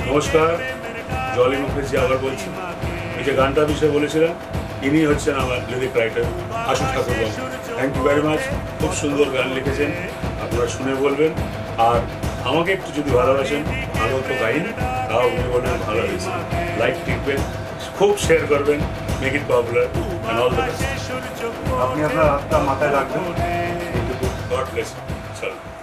নমস্কার, জলি মুখার্জি আবার বলছি। এই যে গানটা বিষয়ে বলেছিলাম, ইনি হচ্ছেন আমার lyric writer Ashu Thakur. Thank you very much. খুব সুন্দর গান লিখেছেন, আপনারা শুনে বলবেন। আর আমাকে একটু যদি ভালোবাসেন, ভালো তো গাইনি, তাও উনি বলবেন ভালো হয়েছে। লাইক টিকবেন, খুব শেয়ার করবেন, make it popular and all the best. আপনি আপনার হাতটা মাথায় রাখবেন। God bless. চলো।